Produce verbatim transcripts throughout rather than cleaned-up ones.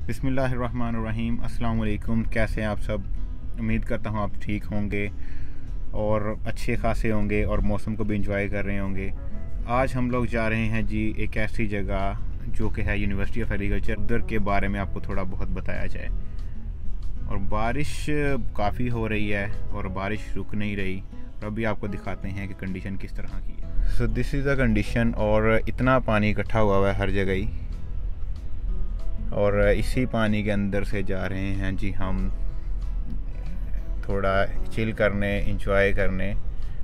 बिस्मिल्लाहिर्रहमानिर्रहीम। अस्सलाम वालेकुम। कैसे हैं आप सब? उम्मीद करता हूँ आप ठीक होंगे और अच्छे खासे होंगे और मौसम को भी इंजॉय कर रहे होंगे। आज हम लोग जा रहे हैं जी एक ऐसी जगह जो कि है यूनिवर्सिटी ऑफ एग्रीकल्चर। उधर के बारे में आपको थोड़ा बहुत बताया जाए। और बारिश काफ़ी हो रही है और बारिश रुक नहीं रही। और अभी आपको दिखाते हैं कि कंडीशन किस तरह की है। So this is the condition. और इतना पानी इकट्ठा हुआ हुआ है हर जगह ही, और इसी पानी के अंदर से जा रहे हैं जी हम थोड़ा चिल करने, इंजॉय करने।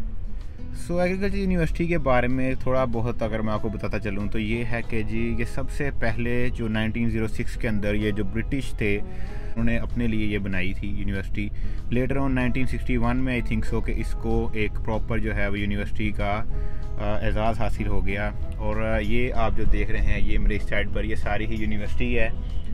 सो एग्रीकल्चर यूनिवर्सिटी के बारे में थोड़ा बहुत अगर मैं आपको बताता चलूँ तो ये है कि जी ये सबसे पहले जो नाइनटीन ओ सिक्स के अंदर ये जो ब्रिटिश थे उन्होंने अपने लिए ये बनाई थी university. Later on nineteen sixty one में आई थिंक सो कि इसको एक प्रॉपर जो है वो यूनिवर्सिटी का एजाज़ हासिल हो गया। और ये आप जो देख रहे हैं ये मेरे इस साइड पर ये सारी ही यूनिवर्सिटी है।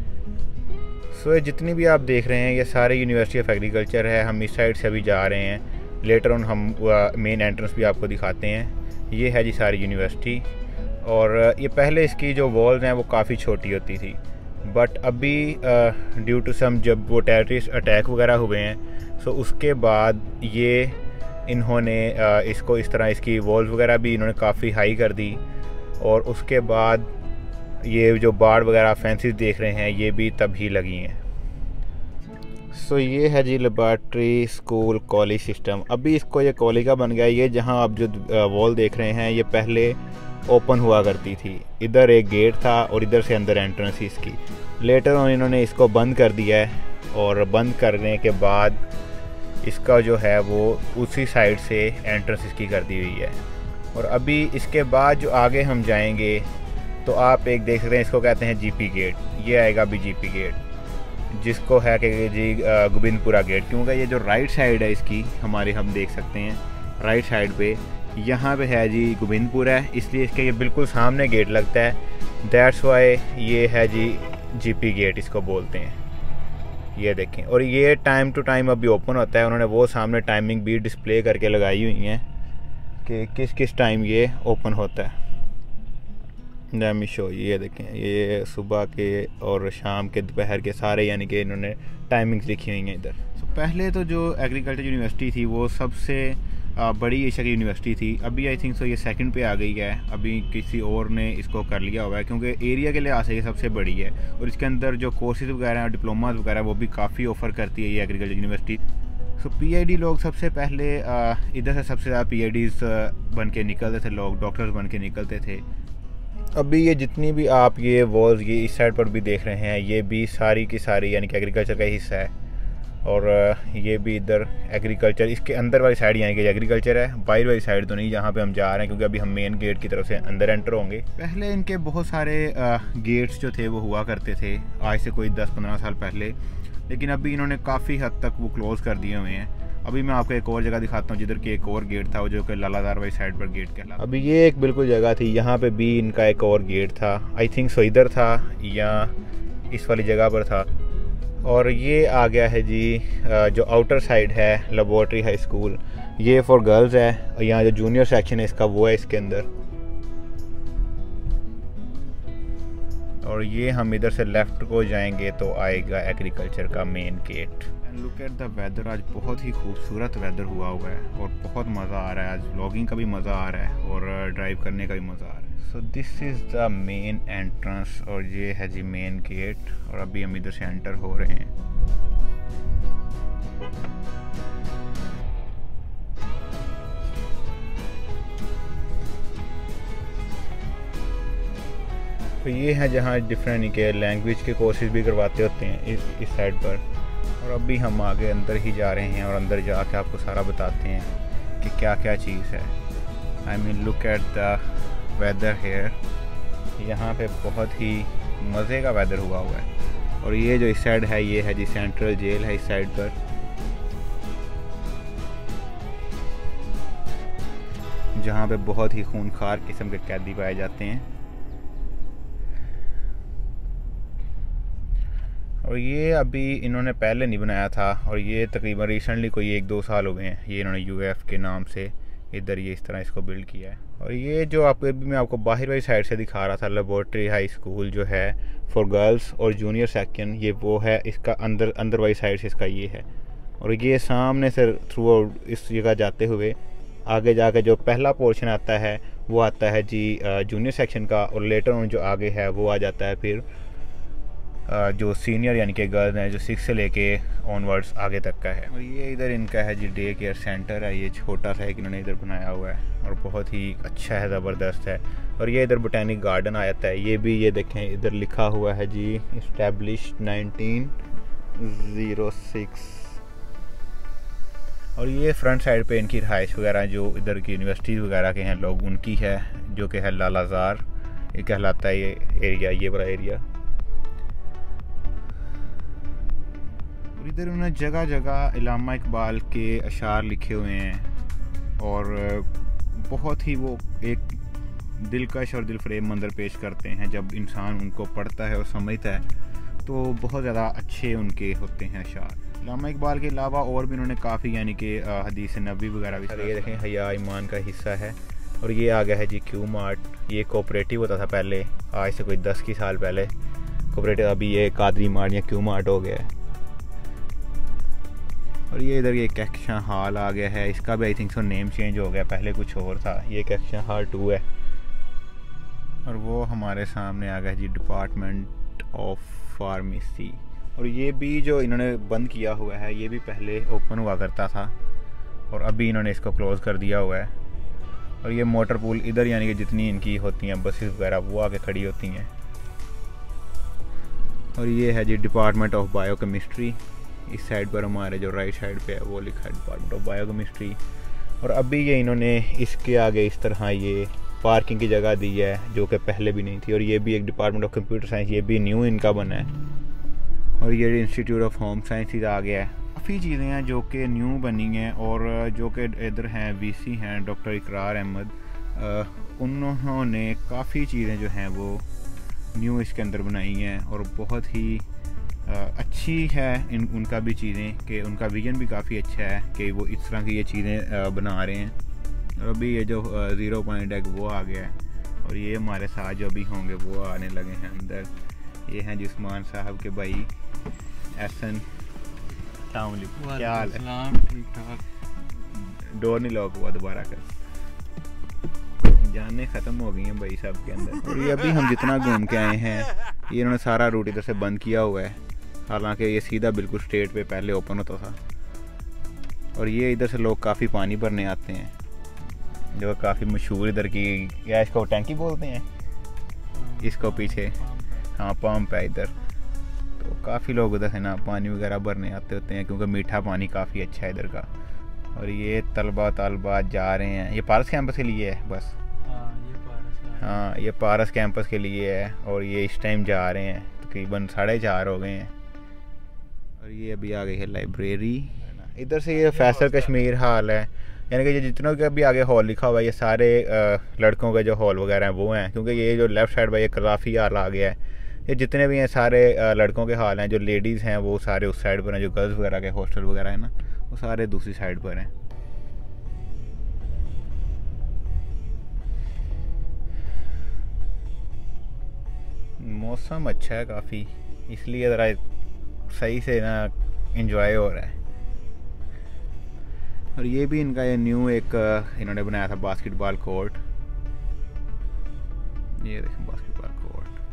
सो जितनी भी आप देख रहे हैं ये सारे यूनिवर्सिटी ऑफ एग्रीकल्चर है। हम इस साइड से अभी जा रहे हैं। लेटर ऑन हम मेन एंट्रेंस भी आपको दिखाते हैं। ये है जी सारी यूनिवर्सिटी। और ये पहले इसकी जो वॉल्स हैं वो काफ़ी छोटी होती थी, बट अभी ड्यू टू सम जब वो टेररिस्ट अटैक वगैरह हुए हैं सो उसके बाद ये इन्होंने uh, इसको इस तरह इसकी वॉल्स वगैरह भी इन्होंने काफ़ी हाई कर दी। और उसके बाद ये जो बाड़ वगैरह फेंसेस देख रहे हैं ये भी तभी लगी हैं। सो so, ये है जी लेबॉर्ट्री स्कूल कॉलेज सिस्टम। अभी इसको ये कॉलेज का बन गया। ये जहाँ आप जो वॉल देख रहे हैं ये पहले ओपन हुआ करती थी। इधर एक गेट था और इधर से अंदर एंट्रेंस इसकी। लेटर ऑन इन्होंने इसको बंद कर दिया है, और बंद करने के बाद इसका जो है वो उसी साइड से एंट्रेंस इसकी कर दी हुई है। और अभी इसके बाद जो आगे हम जाएंगे तो आप एक देख सकते हैं, इसको कहते हैं जीपी गेट। ये आएगा अभी जीपी गेट, जिसको है कि जी गोविंदपुरा गेट। क्योंकि ये जो राइट साइड है इसकी हमारे हम देख सकते हैं राइट साइड पे यहाँ पे है जी गोविंदपुरा है, इसलिए इसके ये बिल्कुल सामने गेट लगता है। दैट्स वाई ये है जी जीपी गेट इसको बोलते हैं। ये देखें, और ये टाइम टू टाइम अभी ओपन होता है। उन्होंने वो सामने टाइमिंग भी डिस्प्ले करके लगाई हुई हैं कि किस किस टाइम ये ओपन होता है। Let me show. ये देखें, ये सुबह के और शाम के, दोपहर के सारे यानी कि इन्होंने टाइमिंग्स लिखी हुई हैं इधर। so, पहले तो जो एग्रीकल्चर यूनिवर्सिटी थी वो सबसे बड़ी एशिया की यूनिवर्सिटी थी। अभी आई थिंक सो ये सेकंड पे आ गई है। अभी किसी और ने इसको कर लिया हुआ है क्योंकि एरिया के लिहाज से ये सबसे बड़ी है। और इसके अंदर जो कोर्सेज वगैरह हैं, डिप्लोमाज वगैरह वो भी काफ़ी ऑफ़र करती है ये एग्रीकल्चर यूनिवर्सिटी। सो पीआईडी लोग सबसे पहले इधर से सबसे ज़्यादा पीआईडीज़ बन के निकलते थे, लोग डॉक्टर्स बन के निकलते थे। अभी ये जितनी भी आप ये वॉल्स ये इस साइड पर भी देख रहे हैं ये भी सारी की सारी यानी कि एग्रीकल्चर का हिस्सा है। और ये भी इधर एग्रीकल्चर, इसके अंदर वाली साइड यानी कि एग्रीकल्चर है, बाहर वाली साइड तो नहीं जहाँ पे हम जा रहे हैं, क्योंकि अभी हम मेन गेट की तरफ से अंदर एंटर होंगे। पहले इनके बहुत सारे गेट्स जो थे वो हुआ करते थे, आज से कोई दस पंद्रह साल पहले, लेकिन अभी इन्होंने काफ़ी हद तक वो क्लोज़ कर दिए हुए हैं। अभी मैं आपको एक और जगह दिखाता हूँ जिधर की एक और गेट था, वो जो कि लालादार वाली साइड पर गेट कहला। अभी ये एक बिल्कुल जगह थी, यहाँ पे भी इनका एक और गेट था। आई थिंक सो इधर था या इस वाली जगह पर था। और ये आ गया है जी जो आउटर साइड है लेबॉर्ट्री हाई स्कूल। ये फॉर गर्ल्स है, और यहाँ जो जूनियर सेक्शन है इसका वो है इसके अंदर। और ये हम इधर से लेफ़्ट को जाएंगे तो आएगा एग्रीकल्चर का main gate. Look at the weather. आज बहुत ही खूबसूरत वेदर हुआ हुआ है और बहुत मज़ा आ रहा है। आज व्लॉगिंग का भी मज़ा आ रहा है और ड्राइव करने का भी मज़ा आ रहा है। So this is the main entrance, और ये है जी मेन गेट। और अभी हम इधर से एंटर हो रहे हैं। तो ये है जहाँ डिफरेंट के लैंग्वेज के कोर्सेज भी करवाते होते हैं इस इस साइड पर। और अभी हम आगे अंदर ही जा रहे हैं और अंदर जाके आपको सारा बताते हैं कि क्या क्या चीज़ है। I mean look at the weather here. यहाँ पे बहुत ही मज़े का वेदर हुआ हुआ है। और ये जो इस साइड है ये है जी सेंट्रल जेल है इस साइड पर। जहाँ पे बहुत ही खूनखार किस्म के कैदी पाए जाते हैं। और ये अभी इन्होंने पहले नहीं बनाया था, और ये तकरीबन रिसेंटली कोई एक दो साल हो गए हैं ये इन्होंने यूएफ के नाम से इधर ये इस तरह इसको बिल्ड किया है। और ये जो आपको अभी मैं आपको बाहर वाली साइड से दिखा रहा था, लेबोरेटरी हाई स्कूल जो है फॉर गर्ल्स और जूनियर सेक्शन, ये वो है। इसका अंदर अंदर वाली साइड से इसका ये है। और ये सामने से थ्रू आउट इस जगह जाते हुए आगे जाके जो पहला पोर्शन आता है वो आता है जी जूनियर सेक्शन का, और लेटर ऑन जो आगे है वो आ जाता है फिर जो सीनियर यानी कि गर्ल्स हैं, जो सिक्स से लेके ऑनवर्ड्स आगे तक का है। और ये इधर इनका है जी डे केयर सेंटर है। ये छोटा सा एक इन्होंने इधर बनाया हुआ है और बहुत ही अच्छा है, ज़बरदस्त है। और ये इधर बोटेनिक गार्डन आ जाता है। ये भी ये देखें इधर लिखा हुआ है जी इस्टेब्लिश नाइनटीन ज़ीरो सिक्स। और ये फ्रंट साइड पे इनकी रहाइश वगैरह जो इधर की यूनिवर्सिटीज़ वगैरह के हैं लोग, उनकी है, जो कि है लालाजार ये कहलाता है ये एरिया, ये बड़ा एरिया। और इधर उन्होंने जगह जगह इल्लामा इकबाल के अशार लिखे हुए हैं और बहुत ही वो एक दिलकश और दिलफरेब मंजर पेश करते हैं। जब इंसान उनको पढ़ता है और समझता है तो बहुत ज़्यादा अच्छे उनके होते हैं अशार। इल्लामा इकबाल के अलावा और भी उन्होंने काफ़ी यानी कि हदीस नबी वगैरह भी। ये देखें हया ईमान का हिस्सा है। और ये आ गया है जी क्यू मार्ट। ये कोऑपरेटिव होता था पहले, आज से कोई दस की साल पहले कोऑपरेटिव, अभी ये कादरी मार्ट या क्यू मार्ट हो गया है। और ये इधर ये कैक्शन हॉल आ गया है। इसका भी I think so name change हो गया, पहले कुछ और था। ये कैक्शन हॉल टू है। और वो हमारे सामने आ गया जी डिपार्टमेंट ऑफ फार्मेसी। और ये भी जो इन्होंने बंद किया हुआ है, ये भी पहले ओपन हुआ करता था और अभी इन्होंने इसको क्लोज़ कर दिया हुआ है। और ये मोटर पूल इधर यानी कि जितनी इनकी होती हैं बसेस वगैरह वो आके खड़ी होती हैं। और ये है जी डिपार्टमेंट ऑफ बायोकेमिस्ट्री। इस साइड पर हमारे जो राइट साइड पे है वो लिखा है डिपार्टमेंट ऑफ बायोकेमिस्ट्री। और अभी ये इन्होंने इसके आगे इस तरह ये पार्किंग की जगह दी है जो कि पहले भी नहीं थी। और ये भी एक डिपार्टमेंट ऑफ कंप्यूटर साइंस, ये भी न्यू इनका बना है। और ये इंस्टीट्यूट ऑफ होम साइंसेज आ गया है। काफ़ी चीज़ें हैं जो कि न्यू बनी हैं और जो कि इधर हैं वीसी हैं डॉक्टर इकरार अहमद, उन्होंने काफ़ी चीज़ें जो हैं वो न्यू इसके अंदर बनाई हैं और बहुत ही अच्छी है इन उनका भी चीज़ें, कि उनका विजन भी काफ़ी अच्छा है कि वो इस तरह की ये चीज़ें बना रहे हैं। और अभी ये जो ज़ीरो पॉइंट एक वो आ गया है। और ये हमारे साथ जो अभी होंगे वो आने लगे हैं अंदर। ये हैं जी उस्मान साहब के भाई एहसन। क्या हाल है? ठीक ठाक। डोर नहीं लॉक हुआ दोबारा कर, जाने ख़त्म हो गई हैं भाई साहब के अंदर। और ये अभी हम जितना घूम के आए हैं ये इन्होंने सारा रूट इधर से बंद किया हुआ है, हालांकि ये सीधा बिल्कुल स्ट्रेट पे पहले ओपन होता था। और ये इधर से लोग काफ़ी पानी भरने आते हैं, जो काफ़ी मशहूर इधर की, या इसको टैंकी बोलते हैं इसको पीछे, हाँ पंप है इधर। तो काफ़ी लोग उधर से ना पानी वगैरह भरने आते होते हैं क्योंकि मीठा पानी काफ़ी अच्छा है इधर का। और ये तलबा तलबा जा रहे हैं, ये पारस कैंपस के लिए है बस। हाँ ये पारस कैंपस के लिए है और ये इस टाइम जा रहे हैं, तकरीबन साढ़े चार हो गए हैं। और ये अभी आ गई है लाइब्रेरी। इधर से ये फैसल कश्मीर हॉल है, यानी कि ये जितनों के अभी आगे हॉल लिखा हुआ है ये सारे लड़कों के जो हॉल वगैरह हैं वो हैं, क्योंकि ये जो लेफ़्ट साइड पर ये कज़ाफ़ी हॉल आ गया है। ये जितने भी हैं सारे लड़कों के हॉल हैं, जो लेडीज़ हैं वो सारे उस साइड पर हैं, जो गर्ल्स वगैरह के हॉस्टल वगैरह है ना वो सारे दूसरी साइड पर हैं। मौसम अच्छा है काफ़ी, इसलिए ज़रा सही से ना एंजॉय हो रहा है। और ये भी इनका ये न्यू एक इन्होंने बनाया था बास्केटबॉल कोर्ट। ये देखें बास्केटबॉल कोर्ट।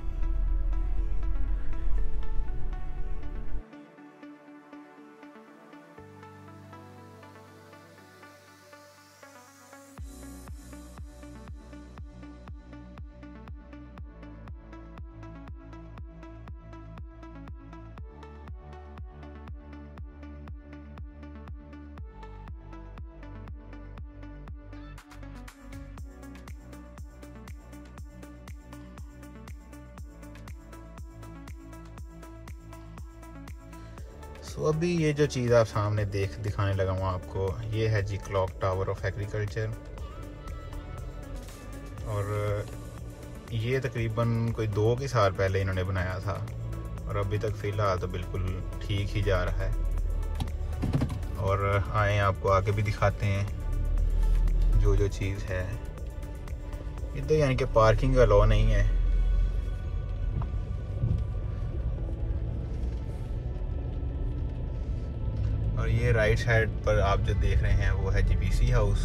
तो अभी ये जो चीज़ आप सामने देख दिखाने लगा हूँ आपको, ये है जी क्लॉक टावर ऑफ एग्रीकल्चर। और ये तकरीबन कोई दो के साल पहले इन्होंने बनाया था और अभी तक फ़िलहाल तो बिल्कुल ठीक ही जा रहा है। और आए आपको आगे भी दिखाते हैं। जो जो चीज़ है इधर, यानी कि पार्किंग का लॉ नहीं है। और ये राइट साइड पर आप जो देख रहे हैं वो है जीबीसी हाउस,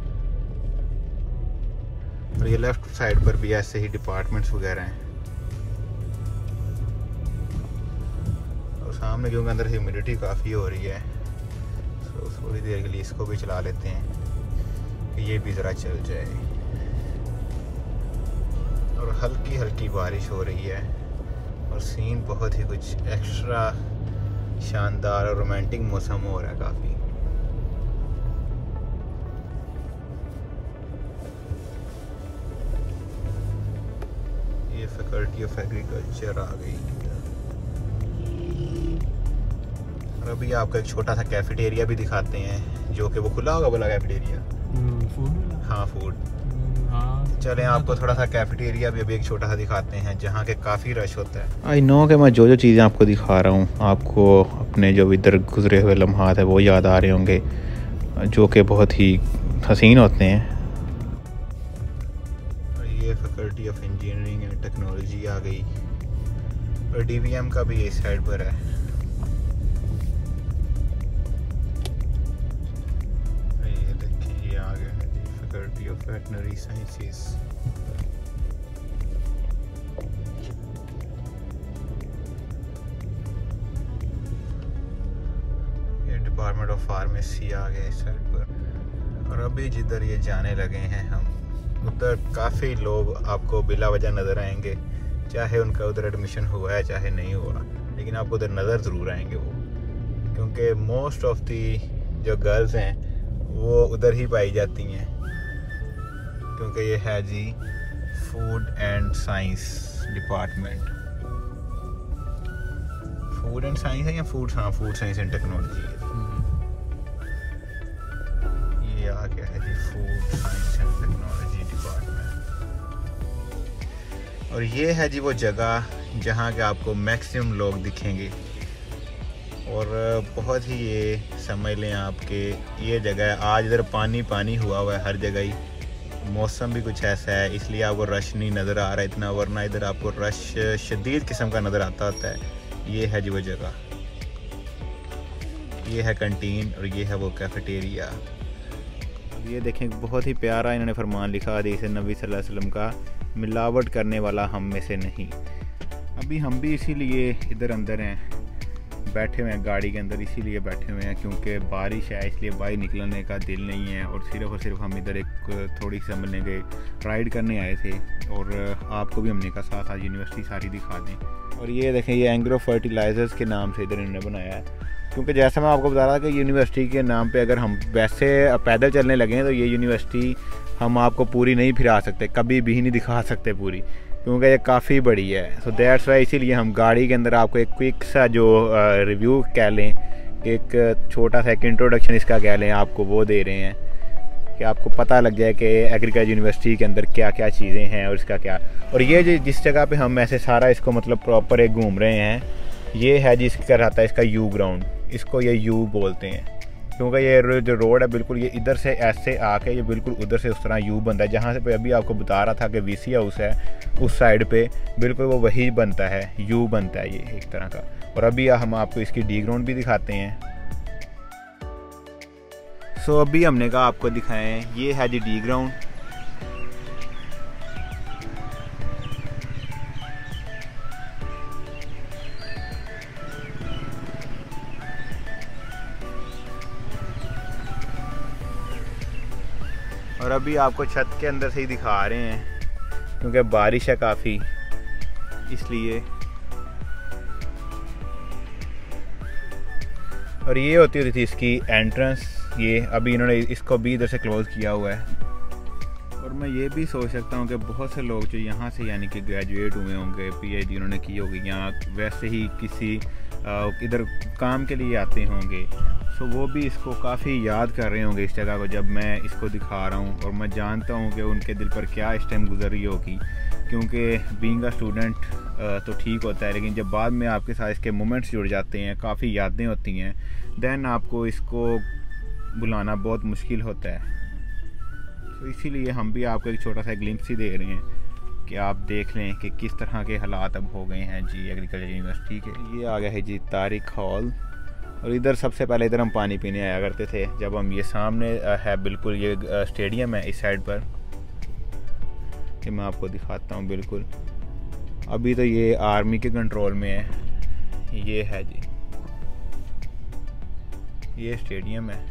और ये लेफ्ट साइड पर भी ऐसे ही डिपार्टमेंट्स वगैरह हैं। और सामने क्योंकि अंदर ह्यूमिडिटी काफ़ी हो रही है, तो थोड़ी देर के लिए इसको भी चला लेते हैं कि ये भी ज़रा चल जाए। और हल्की हल्की बारिश हो रही है और सीन बहुत ही कुछ एक्स्ट्रा शानदार और रोमांटिक मौसम हो रहा है काफ़ी। ये फैकल्टी ऑफ एग्रीकल्चर आ गई। और अभी आपको एक छोटा सा कैफेटेरिया भी दिखाते हैं, जो कि वो खुला होगा बोला कैफेटेरिया। फूड, हाँ फूड। हाँ चलें आपको थोड़ा सा कैफेटेरिया भी अभी एक छोटा सा दिखाते हैं जहाँ के काफ़ी रश होता है। आई नो कि मैं जो जो चीज़ें आपको दिखा रहा हूँ आपको अपने जो इधर गुजरे हुए लम्हात है वो याद आ रहे होंगे, जो कि बहुत ही हसीन होते हैं। और ये faculty of engineering and technology आ गई, और डी वी एम का भी इस साइड पर है। ये देखिए ये आ गया है जी faculty of veterinary sciences. Department of pharmacy आ गया इस साइड पर। और अभी जिधर ये जाने लगे हैं हम, उधर काफ़ी लोग आपको बिला वजह नज़र आएंगे, चाहे उनका उधर एडमिशन हुआ है चाहे नहीं हुआ, लेकिन आपको उधर नज़र ज़रूर आएंगे वो, क्योंकि मोस्ट ऑफ दी जो गर्ल्स हैं वो उधर ही पाई जाती हैं, क्योंकि ये है जी food and science department. Food and science है या फूड, हाँ फूड साइंस एंड टेक्नोलॉजी। ये आ गया है जी food science and technology department. और ये है जी वो जगह जहाँ के आपको मैक्सिमम लोग दिखेंगे, और बहुत ही ये समझ लें आपके ये जगह है। आज इधर पानी पानी हुआ हुआ है हर जगह ही, मौसम भी कुछ ऐसा है इसलिए आपको रश नहीं नज़र आ रहा है इतना, वरना इधर आपको रश शदीद किस्म का नज़र आता होता है। ये है जी वो जगह, ये है कैंटीन और ये है वो कैफेटेरिया। ये देखें बहुत ही प्यारा इन्होंने फरमान लिखा हदीस नबी सल्लल्लाहु अलैहि वसल्लम का, मिलावट करने वाला हम में से नहीं। अभी हम भी इसीलिए इधर अंदर हैं, बैठे हुए हैं गाड़ी के अंदर, इसीलिए बैठे हुए हैं क्योंकि बारिश है, इसलिए बाहर निकलने का दिल नहीं है। और सिर्फ और सिर्फ हम इधर एक थोड़ी सी समझने गए राइड करने आए थे, और आपको भी हमने कहा साथ साथ यूनिवर्सिटी सारी दिखा दें। और ये देखें ये एंग्रो फर्टिलाइज़र्स के नाम से इधर इन्होंने बनाया है, क्योंकि जैसा मैं आपको बता रहा था कि यूनिवर्सिटी के नाम पे अगर हम वैसे पैदल चलने लगे तो ये यूनिवर्सिटी हम आपको पूरी नहीं फिरा सकते, कभी भी नहीं दिखा सकते पूरी, क्योंकि ये काफ़ी बड़ी है। सो दैट्स वाई इसीलिए हम गाड़ी के अंदर आपको एक क्विक सा जो रिव्यू कह लें, एक छोटा सा एक इंट्रोडक्शन इसका कह लें, आपको वो दे रहे हैं कि आपको पता लग जाए कि एग्रीकल्चर यूनिवर्सिटी के अंदर क्या क्या चीज़ें हैं और इसका क्या। और ये जिस जगह पे हम ऐसे सारा इसको मतलब प्रॉपर एक घूम रहे हैं, ये है जिसका रहता है इसका यू ग्राउंड, इसको ये यू बोलते हैं, क्योंकि ये जो रोड है बिल्कुल ये इधर से ऐसे आके ये बिल्कुल उधर से उस तरह यू बनता है। जहाँ से पे अभी आपको बता रहा था कि वीसी हाउस है उस साइड पे बिल्कुल वो वही बनता है, यू बनता है ये एक तरह का। और अभी हम आपको इसकी डी ग्राउंड भी दिखाते हैं। सो अभी हमने कहा आपको दिखाएं, ये है जी डी ग्राउंड। और अभी आपको छत के अंदर से ही दिखा रहे हैं क्योंकि बारिश है काफ़ी, इसलिए। और ये होती होती थी इसकी एंट्रेंस, ये अभी इन्होंने इसको भी इधर से क्लोज़ किया हुआ है। और मैं ये भी सोच सकता हूँ कि बहुत से लोग जो यहाँ से यानी कि ग्रेजुएट हुए होंगे, पीएचडी उन्होंने की होगी, यहाँ वैसे ही किसी इधर काम के लिए आते होंगे, सो वो भी इसको काफ़ी याद कर रहे होंगे इस जगह को जब मैं इसको दिखा रहा हूँ। और मैं जानता हूँ कि उनके दिल पर क्या इस टाइम गुजर रही होगी, क्योंकि बीइंग अ स्टूडेंट तो ठीक होता है, लेकिन जब बाद में आपके साथ इसके मोमेंट्स जुड़ जाते हैं, काफ़ी यादें होती हैं, देन आपको इसको बुलाना बहुत मुश्किल होता है। तो इसीलिए हम भी आपको एक छोटा सा ग्लिम्स ही दे रहे हैं कि आप देख लें कि किस तरह के हालात अब हो गए हैं जी एग्रीकल्चर यूनिवर्सिटी के। ये आ गया है जी तारिक हॉल, और इधर सबसे पहले इधर हम पानी पीने आया करते थे जब हम, ये सामने है बिल्कुल ये स्टेडियम है इस साइड पर, कि मैं आपको दिखाता हूँ बिल्कुल। अभी तो ये आर्मी के कंट्रोल में है। ये है जी, ये स्टेडियम है,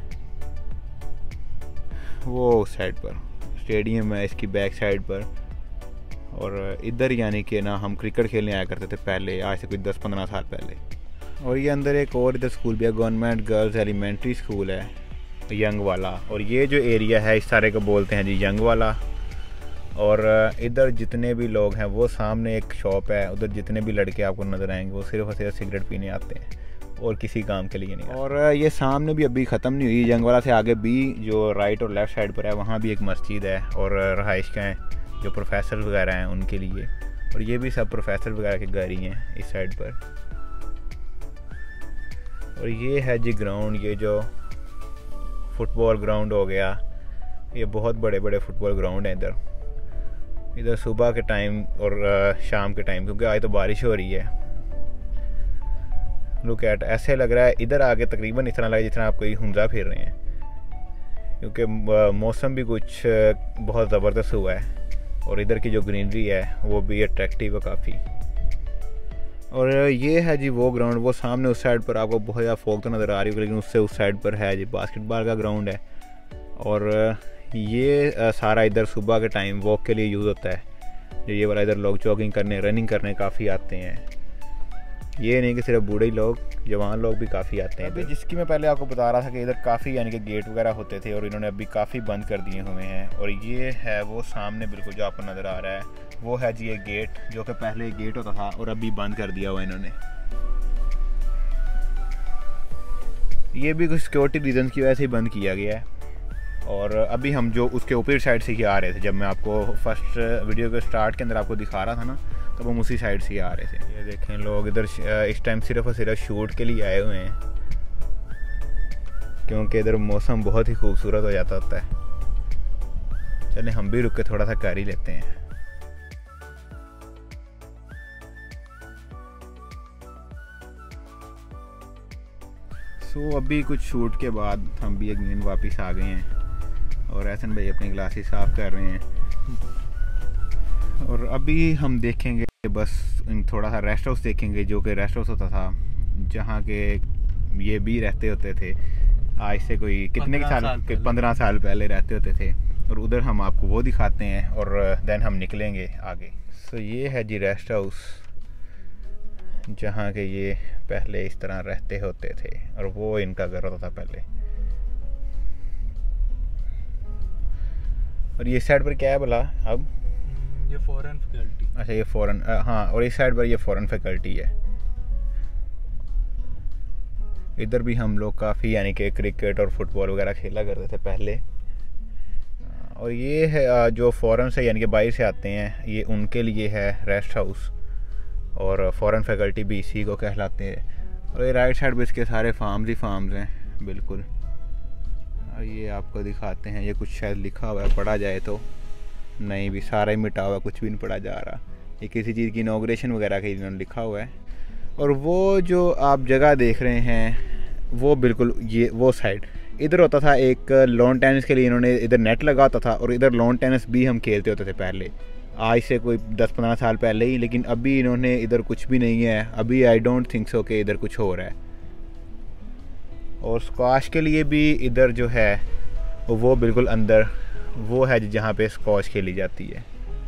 वो उस साइड पर स्टेडियम है इसकी बैक साइड पर। और इधर यानी कि ना हम क्रिकेट खेलने आया करते थे पहले, आज से कुछ दस पंद्रह साल पहले। और ये अंदर एक और इधर स्कूल भी है, गवर्नमेंट गर्ल्स एलिमेंट्री स्कूल है यंग वाला। और ये जो एरिया है इस सारे को बोलते हैं जी यंग वाला। और इधर जितने भी लोग हैं वो सामने एक शॉप है, उधर जितने भी लड़के आपको नज़र आएंगे वो सिर्फ और सिर्फ सिगरेट पीने आते हैं और किसी काम के लिए नहीं। और ये सामने भी अभी ख़त्म नहीं हुई, जंग वाला से आगे भी जो राइट और लेफ़्ट साइड पर है वहाँ भी एक मस्जिद है और रहाइश का है जो प्रोफेसर वगैरह हैं उनके लिए। और ये भी सब प्रोफेसर वगैरह के घर ही हैं इस साइड पर। और ये है जी ग्राउंड, ये जो फुटबॉल ग्राउंड हो गया, ये बहुत बड़े बड़े फुटबॉल ग्राउंड हैं इधर। इधर सुबह के टाइम और शाम के टाइम, क्योंकि आज तो बारिश हो रही है। लुक एट, ऐसे लग रहा है इधर आगे तकरीबन इस तरह लगे जिस तरह आप कोई हुंजा फिर रहे हैं, क्योंकि मौसम भी कुछ बहुत ज़बरदस्त हुआ है और इधर की जो ग्रीनरी है वो भी अट्रैक्टिव है काफ़ी। और ये है जी वो ग्राउंड, वो सामने उस साइड पर आपको बहुत ज़्यादा फोक तो नज़र आ रही है, लेकिन उससे उस साइड पर है जी बास्केटबॉल का ग्राउंड है। और ये सारा इधर सुबह के टाइम वॉक के लिए यूज़ होता है। जो ये वाला इधर लोग जॉगिंग करने रनिंग करने काफ़ी आते हैं। ये नहीं कि सिर्फ बूढ़े लोग, जवान लोग भी काफ़ी आते हैं। अभी जिसकी मैं पहले आपको बता रहा था कि इधर काफ़ी यानी कि गेट वगैरह होते थे और इन्होंने अभी काफ़ी बंद कर दिए हुए हैं। और ये है वो सामने बिल्कुल जो आपको नज़र आ रहा है, वो है जी ये गेट, जो कि पहले गेट होता था और अभी बंद कर दिया हुआ इन्होंने। ये भी कुछ सिक्योरिटी रीजन की वजह से ही बंद किया गया है। और अभी हम जो उसके ऊपर साइड से ही आ रहे थे, जब मैं आपको फर्स्ट वीडियो के स्टार्ट के अंदर आपको दिखा रहा था ना, तब हम उसी साइड से ही आ रहे थे। ये देखें लोग इधर इस टाइम सिर्फ और सिर्फ शूट के लिए आए हुए हैं, क्योंकि इधर मौसम बहुत ही खूबसूरत हो जाता होता है। चलें हम भी रुक के थोड़ा सा कर ही लेते हैं। सो so, अभी कुछ शूट के बाद हम भी अगेन वापस आ गए हैं और एहसन भाई अपनी ग्लासेस साफ़ कर रहे हैं। और अभी हम देखेंगे बस थोड़ा सा रेस्ट हाउस देखेंगे, जो कि रेस्ट हाउस होता था जहाँ के ये भी रहते होते थे आज से कोई कितने के साल, साल पंद्रह साल पहले रहते होते थे। और उधर हम आपको वो दिखाते हैं और देन हम निकलेंगे आगे। सो so, ये है जी रेस्ट हाउस जहाँ के ये पहले इस तरह रहते होते थे और वो इनका घर होता था पहले। और ये साइड पर क्या है बोला अब? ये फॉरेन फैकल्टी। अच्छा ये फॉरेन, हाँ, और इस साइड पर ये फॉरेन फैकल्टी है। इधर भी हम लोग काफ़ी यानी कि क्रिकेट और फुटबॉल वगैरह खेला करते थे पहले। और ये है जो फॉरेन से यानी कि बाहर से आते हैं, ये उनके लिए है रेस्ट हाउस और फॉरेन फैकल्टी भी इसी को कहलाते हैं। और ये राइट साइड पर इसके सारे फार्म्स ही फार्म्स हैं बिल्कुल। और ये आपको दिखाते हैं, ये कुछ शायद लिखा हुआ है, पढ़ा जाए तो नहीं, भी सारा ही मिटा हुआ, कुछ भी नहीं पढ़ा जा रहा। ये किसी चीज़ की इनॉग्रेशन वगैरह के इन्होंने लिखा हुआ है। और वो जो आप जगह देख रहे हैं वो बिल्कुल ये वो साइड इधर होता था एक लॉन टेनिस के लिए, इन्होंने इधर नेट लगा होता था और इधर लॉन टेनिस भी हम खेलते होते थे पहले, आज से कोई दस पंद्रह साल पहले ही। लेकिन अभी इन्होंने इधर कुछ भी नहीं है, अभी आई डोंट थिंक सो कि इधर कुछ हो रहा है। और स्क्वाश के लिए भी इधर जो है वो बिल्कुल अंदर वो है जहाँ पे स्क्वाश खेली जाती है।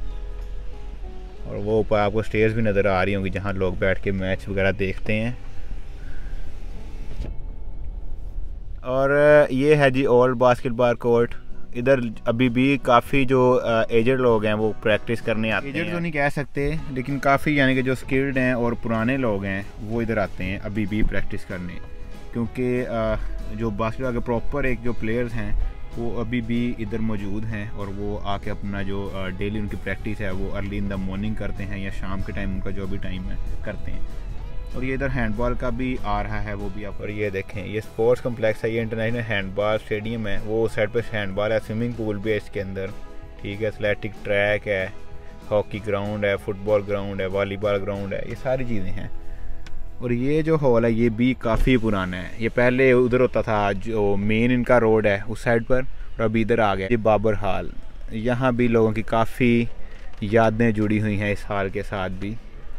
और वो ऊपर आपको स्टेयर्स भी नज़र आ रही होंगी जहाँ लोग बैठ के मैच वगैरह देखते हैं। और ये है जी ओल्ड बास्केटबॉल कोर्ट। इधर अभी भी काफ़ी जो एजड लोग हैं वो प्रैक्टिस करने आते हैं। एजड तो नहीं कह सकते, लेकिन काफ़ी यानी कि जो स्किल्ड हैं और पुराने लोग हैं वो इधर आते हैं अभी भी प्रैक्टिस करने, क्योंकि जो बास्केटबॉल के प्रॉपर एक जो प्लेयर्स हैं वो अभी भी इधर मौजूद हैं और वो आके अपना जो डेली उनकी प्रैक्टिस है वो अर्ली इन द मॉर्निंग करते हैं या शाम के टाइम, उनका जो भी टाइम है करते हैं। और ये इधर हैंडबॉल का भी आ रहा है, वो भी आप। और ये देखें, ये स्पोर्ट्स कम्प्लेक्स है, ये इंटरनेशनल हैंडबॉल स्टेडियम है। वो साइड पे हैंडबॉल है, स्विमिंग पूल भी है इसके अंदर, ठीक है। एथलेटिक ट्रैक है, हॉकी ग्राउंड है, फुटबॉल ग्राउंड है, वॉलीबॉल ग्राउंड है, ये सारी चीज़ें हैं। और ये जो हॉल है ये भी काफ़ी पुराना है। ये पहले उधर होता था, जो मेन इनका रोड है उस साइड पर, और अभी इधर आ गया ये बाबर हाल। यहाँ भी लोगों की काफ़ी यादें जुड़ी हुई हैं इस हाल के साथ भी।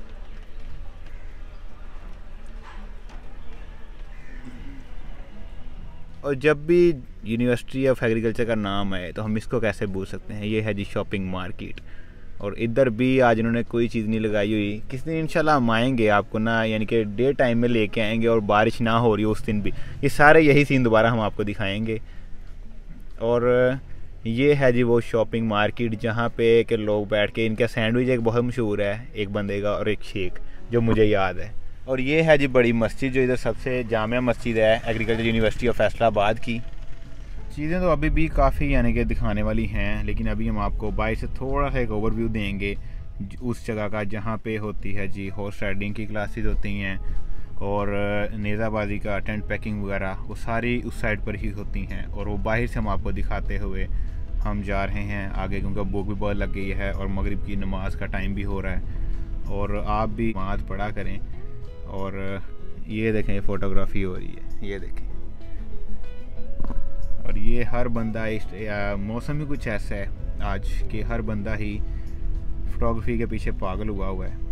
और जब भी यूनिवर्सिटी ऑफ एग्रीकल्चर का नाम है तो हम इसको कैसे भूल सकते हैं। ये है जी शॉपिंग मार्केट। और इधर भी आज इन्होंने कोई चीज़ नहीं लगाई हुई। किस दिन इंशाल्लाह हम आएंगे, आपको ना यानी कि डे टाइम में लेके आएंगे और बारिश ना हो रही हो उस दिन भी, ये सारे यही सीन दोबारा हम आपको दिखाएंगे। और ये है जी वो शॉपिंग मार्केट जहाँ पे के लोग बैठ के, इनका सैंडविच एक बहुत मशहूर है एक बंदे का, और एक शेक जो मुझे याद है। और ये है जी बड़ी मस्जिद, जो इधर सबसे जामिया मस्जिद है एग्रीकल्चर यूनिवर्सिटी ऑफ फैसलाबाद की। चीज़ें तो अभी भी काफ़ी यानी कि दिखाने वाली हैं, लेकिन अभी हम आपको बाइक से थोड़ा सा एक ओवरव्यू देंगे उस जगह का जहाँ पे होती है जी हॉर्स राइडिंग की क्लासेस होती हैं, और नेज़ाबाजी का टेंट पैकिंग वगैरह वो सारी उस साइड पर ही होती हैं। और वो बाहर से हम आपको दिखाते हुए हम जा रहे हैं आगे, क्योंकि भूख भी बहुत लग गई है और मगरिब की नमाज का टाइम भी हो रहा है। और आप भी नमाज पढ़ा करें। और ये देखें फ़ोटोग्राफी हो रही है, ये देखें। और ये हर बंदा इस मौसम ही कुछ ऐसा है आज कि हर बंदा ही फोटोग्राफी के पीछे पागल हुआ हुआ है।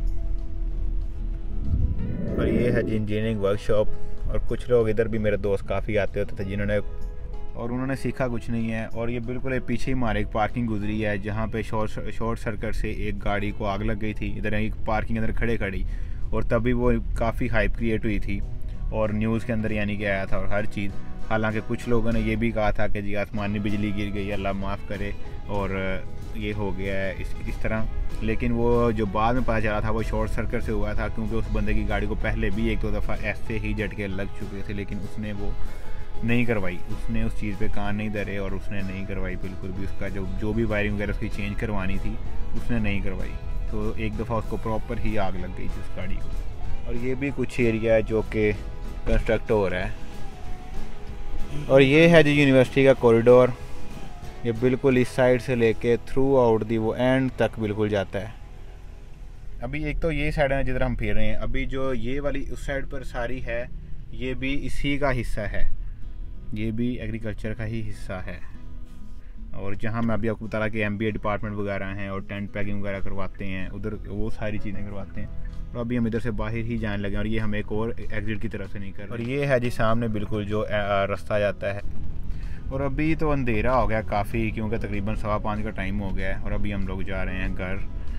और ये है जी इंजीनियरिंग वर्कशॉप। और कुछ लोग इधर भी, मेरे दोस्त काफ़ी आते होते थे जिन्होंने, और उन्होंने सीखा कुछ नहीं है। और ये बिल्कुल एक पीछे ही हमारे एक पार्किंग गुजरी है जहाँ पे शॉर्ट शॉर्ट सर्किट से एक गाड़ी को आग लग गई थी, इधर एक पार्किंग अंदर खड़े खड़ी, और तभी वो काफ़ी हाइप क्रिएट हुई थी और न्यूज़ के अंदर यानी कि आया था और हर चीज़। हालांकि कुछ लोगों ने ये भी कहा था कि जी आसमानी बिजली गिर गई, अल्लाह माफ़ करे, और ये हो गया है इस इस तरह। लेकिन वो जो बाद में पता चला था वो शॉर्ट सर्किट से हुआ था, क्योंकि उस बंदे की गाड़ी को पहले भी एक दो दफ़ा ऐसे ही झटके लग चुके थे, लेकिन उसने वो नहीं करवाई, उसने उस चीज़ पे कान नहीं धरे और उसने नहीं करवाई बिल्कुल भी। उसका जो जो भी वायरिंग वगैरह उसकी चेंज करवानी थी उसने नहीं करवाई, तो एक दफ़ा उसको प्रॉपर ही आग लग गई थी उस गाड़ी को। और ये भी कुछ एरिया है जो कि कंस्ट्रक्ट हो रहा है। और ये है जी यूनिवर्सिटी का कॉरिडोर, ये बिल्कुल इस साइड से लेके थ्रू आउट दी वो एंड तक बिल्कुल जाता है। अभी एक तो ये साइड है जिधर हम फिर रहे हैं, अभी जो ये वाली उस साइड पर सारी है ये भी इसी का हिस्सा है, ये भी एग्रीकल्चर का ही हिस्सा है। और जहाँ मैं अभी आपको बता रहा कि एम बी ए डिपार्टमेंट वगैरह हैं और टेंट पैकिंग वगैरह करवाते हैं, उधर वो सारी चीज़ें करवाते हैं। और अभी हम इधर से बाहर ही जाने लगे और ये हम एक और एग्जिट की तरफ से नहीं कर रहे। और ये है जी सामने बिल्कुल जो रास्ता जाता है। और अभी तो अंधेरा हो गया काफ़ी, क्योंकि तकरीबन सवा पाँच का टाइम हो गया है और अभी हम लोग जा रहे हैं घर।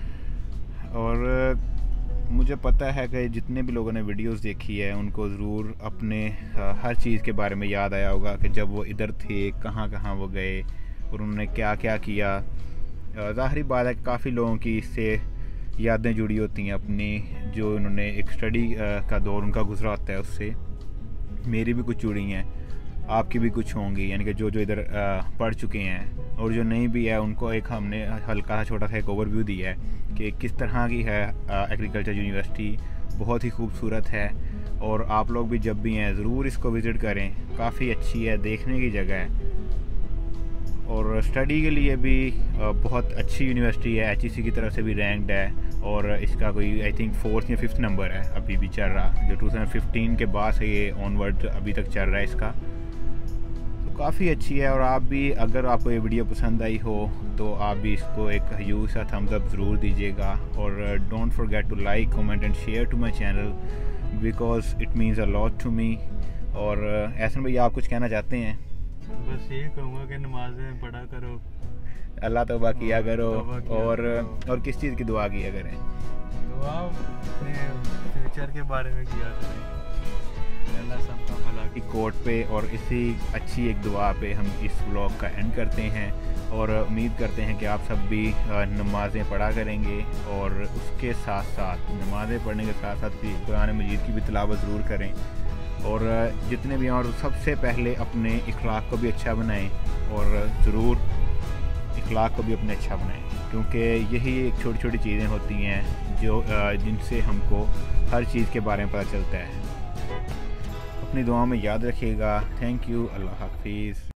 और मुझे पता है कि जितने भी लोगों ने वीडियोस देखी है उनको ज़रूर अपने हर चीज़ के बारे में याद आया होगा कि जब वो इधर थे कहाँ कहाँ वो गए और उन्होंने क्या क्या किया। ज़ाहिरी बात है कि काफ़ी लोगों की इससे यादें जुड़ी होती हैं अपनी, जो उन्होंने एक स्टडी का दौर उनका गुजरा होता है उससे। मेरी भी कुछ जुड़ी हैं, आपकी भी कुछ होंगी, यानी कि जो जो इधर पढ़ चुके हैं और जो नहीं भी है उनको एक हमने हल्का सा छोटा सा एक ओवरव्यू दिया है कि किस तरह की है एग्रीकल्चर यूनिवर्सिटी। बहुत ही खूबसूरत है और आप लोग भी जब भी हैं ज़रूर इसको विज़िट करें, काफ़ी अच्छी है, देखने की जगह है और स्टडी के लिए भी बहुत अच्छी यूनिवर्सिटी है। एच ई सी की तरफ से भी रैंक्ड है और इसका कोई आई थिंक फोर्थ या फिफ्थ नंबर है अभी भी चल रहा, जो टू थाउजेंड फिफ्टीन के बाद से ये ऑनवर्ड अभी तक चल रहा है इसका, तो काफ़ी अच्छी है। और आप भी, अगर आपको ये वीडियो पसंद आई हो तो आप भी इसको एक ह्यूज सा थम्स अप ज़रूर दीजिएगा। और don't forget to like, comment and share to my channel because it means a lot to me. और एहसन भैया, आप कुछ कहना चाहते हैं? बस ये कहूँगा कि नमाज़ें पढ़ा करो, अल्लाह तौबा किया करो, और और किस चीज़ की दुआ किया करें? दुआ अपने फ्यूचर के बारे में किया करें, अल्लाह सबका भला करे। कोट पे और इसी अच्छी एक दुआ पे हम इस व्लॉग का एंड करते हैं और उम्मीद करते हैं कि आप सब भी नमाज़ें पढ़ा करेंगे और उसके साथ साथ नमाज़ें पढ़ने के साथ साथ भी कुरान मजीद की भी तिलावत ज़रूर करें। और जितने भी हैं, और सबसे पहले अपने इखलाक को भी अच्छा बनाएं और ज़रूर इखलाक को भी अपने अच्छा बनाएं, क्योंकि यही एक छोटी छोटी चीज़ें होती हैं जो जिनसे हमको हर चीज़ के बारे में पता चलता है। अपनी दुआ में याद रखिएगा। Thank you. अल्लाह हाफिज़।